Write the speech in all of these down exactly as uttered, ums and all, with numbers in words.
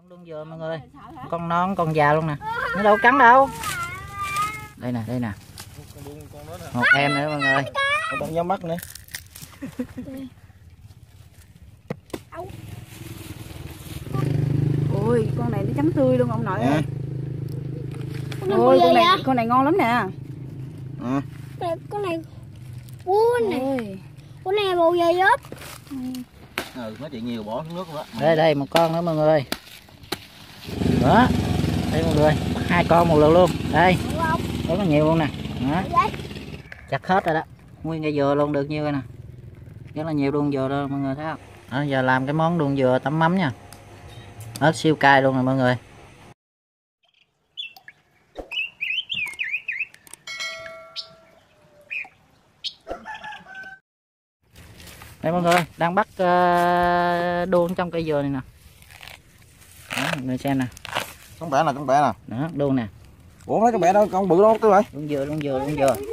Con dừa mọi người, con non con già luôn nè, nó đâu cắn đâu. Đây nè, đây nè, một em nữa mọi người, con đang nhắm mắt nữa. Ôi con này nó trắng tươi luôn ông nội ơi. Ôi con này con này ngon lắm nè. À. Con này cuốn này, con này bầu dày ớt. Ừ, nói chuyện nhiều bỏ nước đó. Đây đây một con nữa mọi người. Đó, đây mọi người, bắt hai con một lượt luôn. Đây, có nhiều luôn nè. Đó. Chặt hết rồi đó, nguyên cây dừa luôn, được nhiêu rồi nè. Rất là nhiều đuông dừa đó mọi người thấy không? Đó, giờ làm cái món đuông dừa tắm mắm nha. Ớt siêu cay luôn nè mọi người. Đây mọi người, đang bắt uh, đuông trong cây dừa này nè. Đó, mọi người xem nè. Con bẻ nè, con bẻ nè. Đó, đuông nè. Ủa mấy con bẻ đâu, con bự đâu tư vậy? Đuông dừa, đuông dừa, đuông dừa.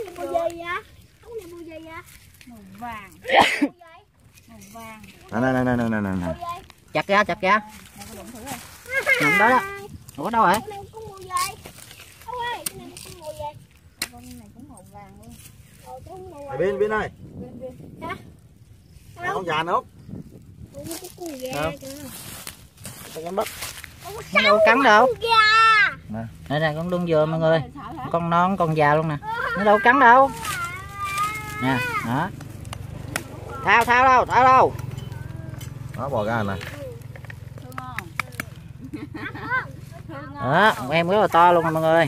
Màu vàng. Màu vàng. Nè nè nè nè nè nè. Chặt ra, chặt ra. Nằm đó đó. Ủa đâu rồi? Này bên bên ơi. Con già nữa. Con nhắm bắt. Nó đâu cắn đâu. Đây nè con đuông dừa mọi người. Con non con già luôn nè. Nó đâu cắn đâu. Nè, đó. Thao thao đâu, thao đâu. Đó bò ra nè. Đó, một em rất là to luôn nè mọi người.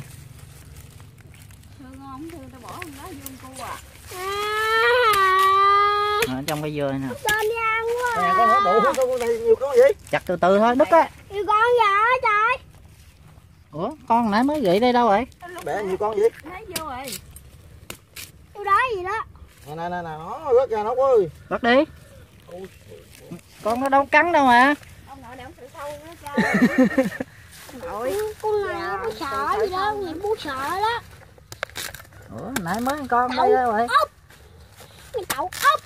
Ở trong cái dừa này nè. Nè con nó đủ con này nhiều con gì? Chặt từ từ thôi, đứt á. Nhiều con vậy trời. Ủa, con nãy mới gửi đây đâu rồi? Bẻ nhiều con gì? Lấy vô rồi. Yêu đó gì đó. Nè nè nè nè, nó rớt ra nó ơi. Bắt đi. Con nó đâu cắn đâu mà. Ông nội này ông tự sâu nữa cho. Nội, con này nó sợ gì đó, người bố sợ đó. Ủa, nãy mới con đây rồi. Ốc. Cái cậu ốc.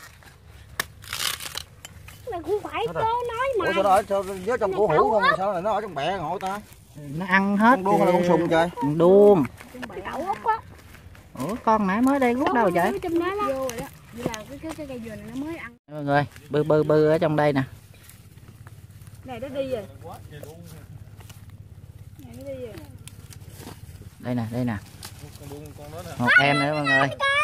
Mày cũng phải tớ nói mà. Ủa sao đó sao với trong cổ hủ không mà sao lại nó ở trong bẹ ngộ ta? Nó ăn hết. Con đuông hay con sùng trời? Đuông. Cái cậu ốc á. Ủa con nãy mới đây rút đâu vậy? Trong đó đó. Vô rồi đó. Vậy là cái cái cái cây dừa này nó mới ăn. Mọi người, bư bư bư ở trong đây nè. Này nó đi rồi. Này nó đi rồi. Đây nè, đây nè. Một em nữa mọi người.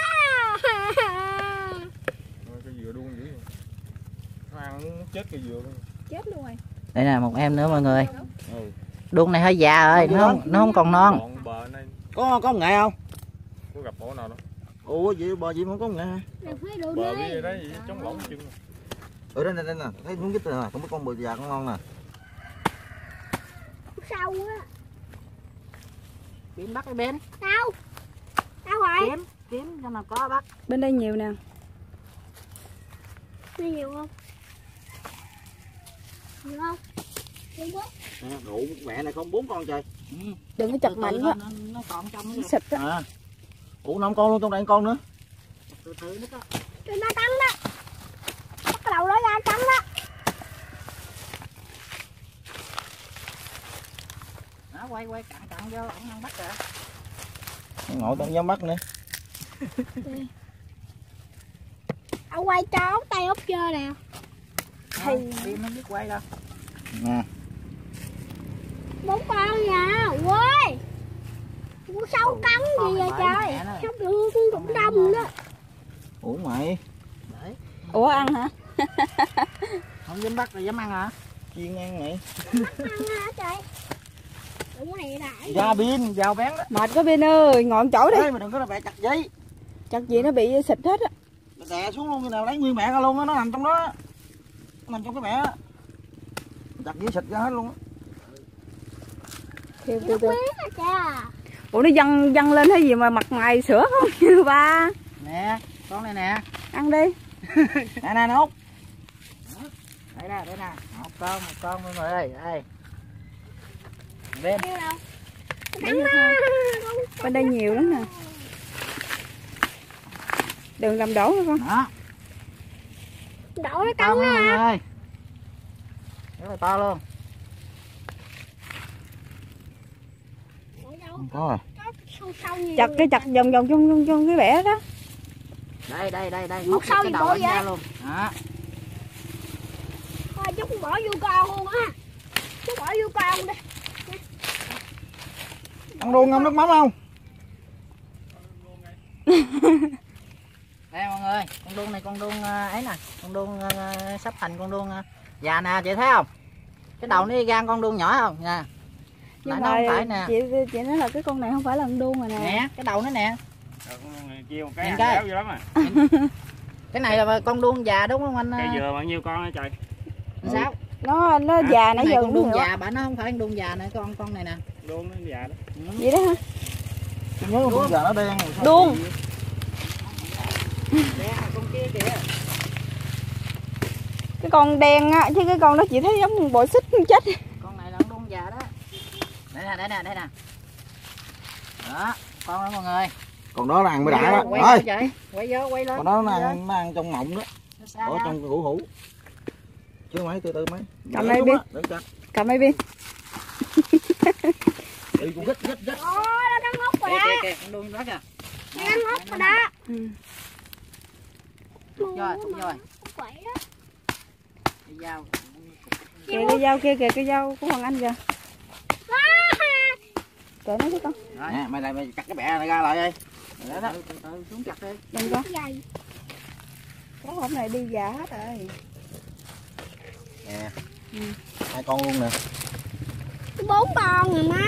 Cái dừa đuông dữ. Nó ăn nó chết cây dừa luôn. Chết luôn rồi. Đây nè, một em nữa mọi người. Ừ. Đuông này hơi già rồi, nó không nó không còn non. Có có nghệ không? Có gặp ổ nào đâu. Ủa vậy bò gì mà có nghệ hả? Bờ cái đấy chống lỏng chân. Ừ đây nè đây nè, thấy cũng ít rồi nè, không biết con bự già con ngon nè. Sâu á. Kiếm bắt cái bên. Đâu? Đâu rồi? Kiếm, kiếm cho mà có bắt. Bên đây nhiều nè. Đây nhiều không? Nhiều không? Nhiều không? À, đủ mẹ này không bốn con trời. Ừ. Đừng có chặt mạnh quá. Nó, nó còn trong Nó xịt á. À. Ủa năm con luôn, trong đây con nữa. Từ từ nó có. Cho nó cắn đó. Bắt cái đầu đó ra cắn đó. Đó, quay quay cặn cặn vô, ổng ăn bắt rồi. Ngồi trong nhắm mắt nữa. Ông quay cho ốc tay ốc chơi nè. Thì đi nó biết quay đâu. Nè. Bốn con nha, quê. Có sâu cắn gì vậy trời? Sâu được cũng đông đó. Ủa mày. Để. Ủa ăn hả? Không dám bắt rồi dám ăn hả? Chiên ăn mày. Ăn hả trời? Đúng này đại. Ra pin, vào bén đó. Mệt quá Bin ơi, ngọn chỗ đi. Ê, mày đừng có là bẹ chặt dây. Chặt gì nó bị xịt hết á. Nó đè xuống luôn, như nào lấy nguyên mẹ ra luôn á, nó nằm trong đó. Nó nằm trong cái mẹ á. Chặt dây xịt ra hết luôn á. Kêu kêu kêu. Chà. Ủa nó văng văng lên hay gì mà mặt mày sữa không như ba. Nè, con này nè. Ăn đi. Nè nè Út. Đây nè, đây nè. Một con, một con mọi người ơi. Đây. Bên. Bên đây nhiều lắm nè. Đừng làm đổ nữa con. Đó. Đổ nó To cắn mọi nó người hả? ơi. Rất là to luôn. Không có rồi. Sâu sâu nhiều. Chặt cái chặt vòng vòng trong trong, trong cái bẻ đó. Đây đây đây đây, Một móc sâu cái gì đầu bộ anh ra vậy? luôn. Đó. Thôi chú bỏ vô con luôn á. Chú bỏ vô con đi. Ăn đuông ngâm nước mắm không? Đây mọi người, con đuông này con đuông ờ, ấy nè, con đuông uh, sắp thành con đuông uh, già nè, chị thấy không? Cái đầu nó gan con đuông nhỏ không nè. Nhưng Nãy nó không mà phải nè. chị chị nói là cái con này không phải là con đuông rồi nè. Nè, cái đầu nó nè. Chiêu cái Nhìn ăn coi. béo dữ lắm à. Cái này là con đuông già đúng không anh? Cây uh, dừa bao nhiêu con hả trời? Sao? Nó nó À, già cái nãy này giờ con cũng đuông nữa. già, bà nó không phải con đuông già nữa, con con này nè. Đuông nó già đó. Vậy đó hả? Tôi nhớ con già nó đen. rồi sao? Đuông. Đen là con kia kìa. Cái con đen á, chứ cái con đó chị thấy giống bội xích chết. Con này là con đuông già đó. Đây nè, đây nè, đây nè. Đó, con đó mọi người. Còn đó là ăn mới đã đó. Quay Ơi, vô vậy, quay vô, quay lên. còn đó nó quay lên. ăn, nó ăn trong mộng đó. Nó xa Ở ra. trong hũ hũ. Chứ mấy từ từ mấy. Cầm đây đi. Đừng chặt. Cầm đây đi. Đi cũng gít gít gít. Ôi nó đang ngốc rồi Kìa, đó. kìa, kìa, con đuông đó kìa. Nó đang ngốc rồi đó. Ừ. Rút rồi, rút rồi. Quậy đó. Đi dao. Kìa cái dao kia kìa, cái dao của Hoàng Anh kìa. Kệ nó chứ con. Rồi. Nè, mày lại mày cắt cái bẹ này ra lại đi. Từ từ, từ từ, xuống chặt đi. Đừng có. Dày. Có hôm này đi già hết rồi. Nè. Ừ. Hai con luôn nè. Bốn con rồi má.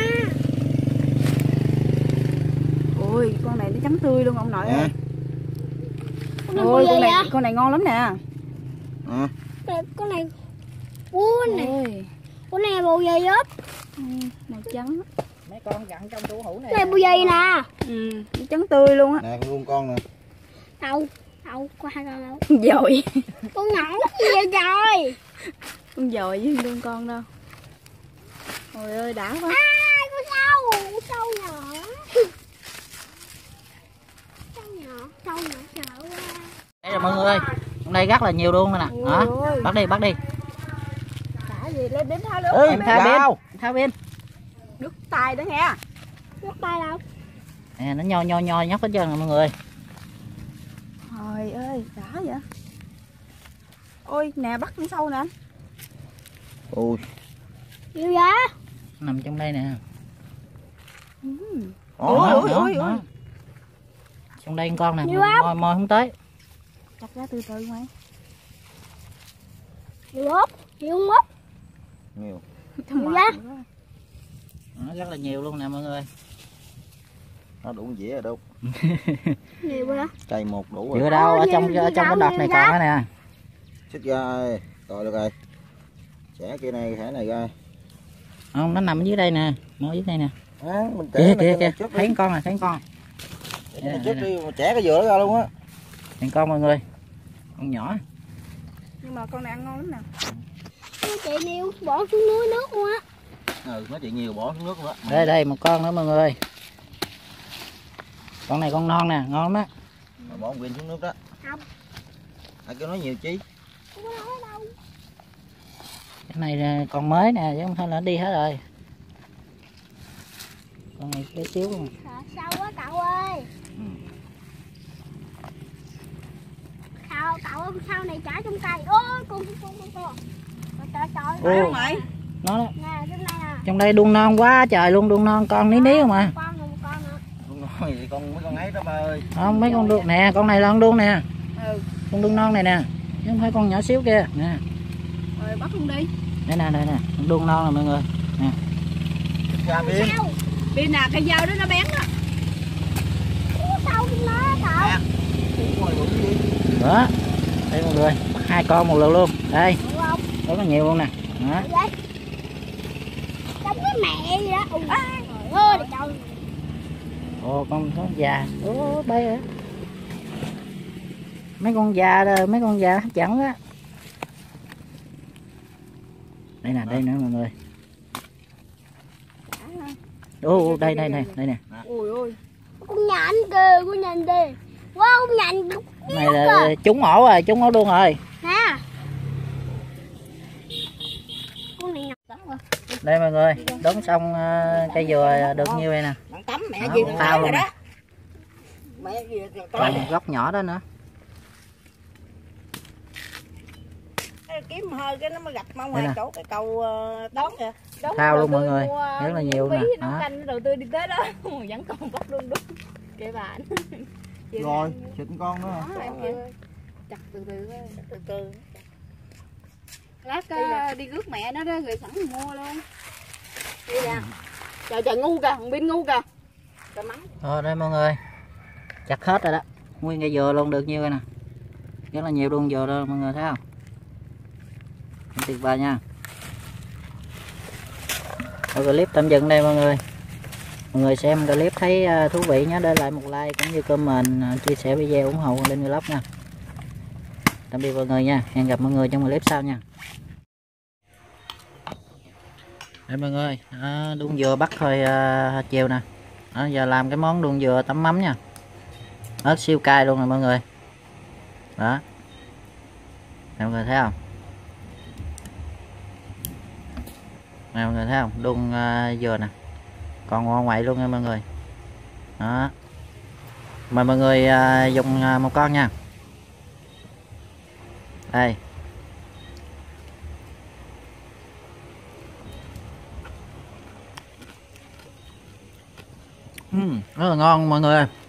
Ôi, con này nó trắng tươi luôn ông nội Nè. ơi. Con này Ôi, bự con vậy này vậy? con này ngon lắm nè. Nè. Con này- Con này. Ui này. Ôi. Con này bù dày hết. Ừ, màu trắng. Mấy con gặn trong tủ hũ này. Cái này bù dày nè. Ừ, nó trắng tươi luôn á. Nè con luôn con nè. Đâu? Đâu? Có hai con đâu? Dồi. Con nhỏ gì vậy trời? Con dồi với con con đâu. Ôi ơi đã quá. À, con sâu. Con sâu nhỏ. Sâu nhỏ. Sâu nhỏ sợ quá. Đây rồi mọi người. Trong đây rất là nhiều luôn nè. Hả? Ôi ơi. Bắt đi, bắt đi. Đã gì lên đến tháo nước. Ê, Em thao gào. bên. Thao bên. Nước tay đó nghe. Nhấc tay đâu? Nè, nó nho nho nho nhóc hết trơn rồi mọi người. Trời ơi, đã vậy. Ôi, nè bắt con sâu nè anh. Ui. Gì vậy? Nằm trong đây nè. Ừ. Đó, Ôi, đó, ôi, đó. ôi, Đó. ôi. Trong đây con nè, Nhiều lắm. môi môi không tới. Chặt ra từ từ mày. Nhiều hút. Nhiều không hút. Nhiều. Thằng Nhiều mệt quá. quá. Đó, rất là nhiều luôn nè mọi người. Nó đủ dĩa rồi đâu. Nhiều quá. Cây một đủ rồi. Chưa đâu, ở Ôi, trong nhiều ở trong cái lắm, đọt nhiều này lắm. còn đó nè. Xích ra ơi. Rồi được rồi. Xẻ kia này, xẻ này ra. Không, nó nằm ở dưới đây nè, nó ở dưới đây nè. À, mình Kìa này kìa cho kìa, nó trước thấy đi. con nè, thấy con. Để nó trước đi, mà chẻ cái dừa nó ra luôn á. Thấy con mọi người. Con nhỏ. Nhưng mà con này ăn ngon lắm nè. Chị Niêu bỏ xuống núi nước luôn á. Ừ, nói chuyện nhiều bỏ xuống nước luôn á. Đây đây một con nữa mọi người. Con này con non nè, ngon lắm á. Mà bỏ quyền xuống nước đó. Không. Ai kêu nói nhiều chi? Không có nói đâu. Cái này là còn mới nè, chứ không phải là nó đi hết rồi. Con này bé xíu luôn. Sợ sâu quá cậu ơi. Sao cậu ơi, sau này trả trong cây. Ôi con con con con. Trời trời trời. Ô. Đâu mày? Nó đó. Nè trong đây nè. Trong đây đuông non quá trời luôn, đuông non con ní níu mà. Con này một con nữa. Con nói gì con mấy con ấy đó ba ơi. Không, mấy con đuông nè, con này là con đuông nè. Ừ. Con đuông non này nè. Chứ không phải con nhỏ xíu kia nè. Rồi bắt luôn đi. Đây nè, đây nè, con đuông non nè mọi người. Xích ra biên. Sao? Đi nè, cây dao đó nó bén đó. Không có sâu trong nó cậu. Ui, bự gì? Đó. Đây mọi người, bắt hai con một lượt luôn. Đây, Đúng không? rất là nhiều luôn nè. Đó. Vậy? Giống cái mẹ gì đó. Ui, trời ơi trời. Ồ, con con già. Ồ, bay rồi. Mấy con già rồi, mấy con già hấp dẫn á. Đây nè, đây nữa mọi người. Ồ, đây đây đây, đây nè. Ôi ôi. Con nhện kìa, con nhìn đi. Wow, con nhện. Cái này là trúng ổ rồi, trúng ổ luôn rồi. Nè. Con này nhỏ quá. Đây mọi người, đốn xong uh, cây dừa được nhiêu đây nè. Nắng mẹ Đó, gì tao tao luôn rồi nè. đó. Mẹ gì Còn một góc nhỏ đó nữa. kiếm hơi cái nó mới gặp mong Đây ngoài nè. chỗ cái cầu đón kìa. Thao luôn mọi người, rất là nhiều nè. nó Đó. canh đầu tư đi tới đó vẫn còn bóc luôn đúng kệ bạn. Rồi, xịt con nữa. Đó, em kêu chặt từ từ thôi. Từ từ. Lát uh, đi rước mẹ nó đó rồi sẵn mình mua luôn. Đi nè. Trời trời ngu kìa, thằng Bin ngu kìa. Trời mắng. Rồi đây mọi người, chặt hết rồi đó, nguyên cây dừa luôn được nhiêu rồi nè, rất là nhiều luôn dừa đó mọi người thấy không? Tuyệt vời nha. Rồi clip tạm dừng đây mọi người. Mọi người xem clip thấy thú vị nhớ để lại một like cũng như comment, chia sẻ video ủng hộ Linh Vlog nha. Tạm biệt mọi người nha, hẹn gặp mọi người trong clip sau nha. Đây mọi người, à, đun dừa bắt thôi à, chiều nè. Đó, giờ làm cái món đun dừa tắm mắm nha, ớt siêu cay luôn rồi mọi người. Đó, mọi người thấy không? Nè mọi người thấy không, đun uh, dừa nè, còn ngon ngoại luôn nha mọi người. Đó, mời mọi người uh, dùng uh, một con nha. Đây, uhm, rất là ngon mọi người ơi.